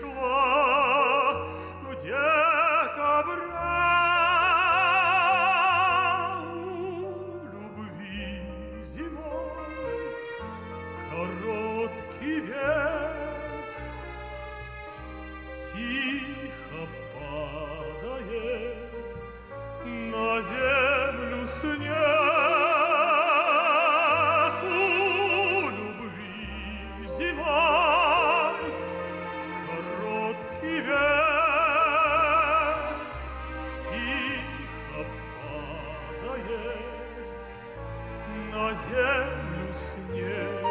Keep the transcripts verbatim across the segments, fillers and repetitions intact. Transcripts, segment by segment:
пришла в декабре. У любви зимой короткий век, тихо падает на землю снег. У любви зимой короткий век, тихо падает на землю снег.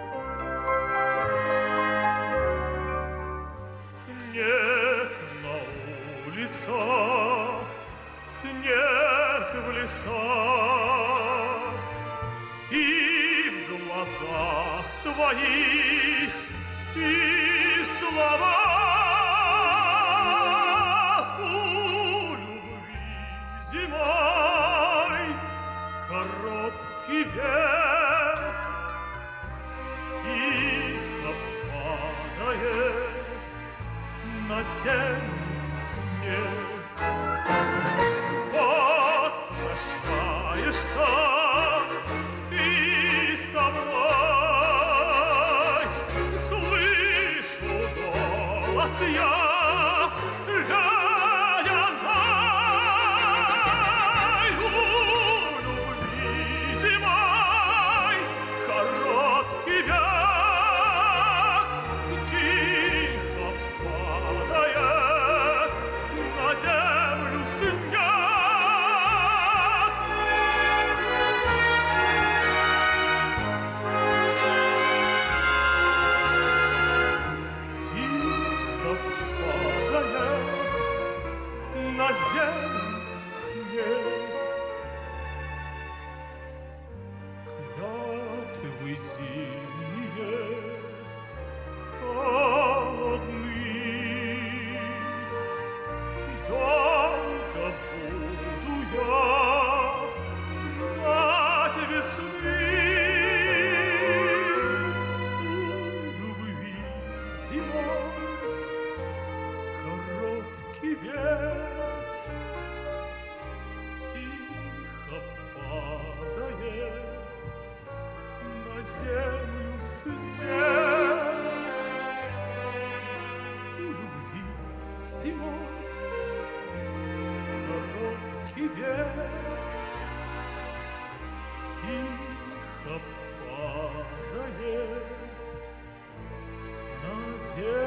Снег на улицах, снег в лесах, и в глазах твоих, и в словах. У любви зимой короткий век, тихо падает на землю снег. Вот прощаешься ты со мной, слышу голос я, ледяной. У любви зимой короткий век, тихо падает на землю снег. Тихо падает на землю снег. Клятвы зимние холодны, долго буду я ждать весны. У любви зимой короткий век, тихо падает на землю снег. У любви зимой короткий век, тихо падает на землю.